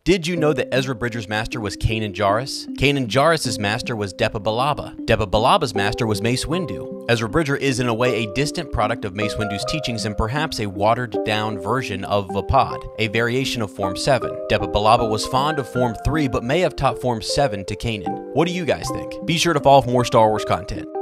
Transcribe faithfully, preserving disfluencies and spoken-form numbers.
Did you know that Ezra Bridger's master was Kanan Jarrus? Kanan Jarrus' master was Depa Billaba. Depa Billaba's master was Mace Windu. Ezra Bridger is in a way a distant product of Mace Windu's teachings and perhaps a watered-down version of Vapad, a variation of Form seven. Depa Billaba was fond of Form three but may have taught Form seven to Kanan. What do you guys think? Be sure to follow for more Star Wars content.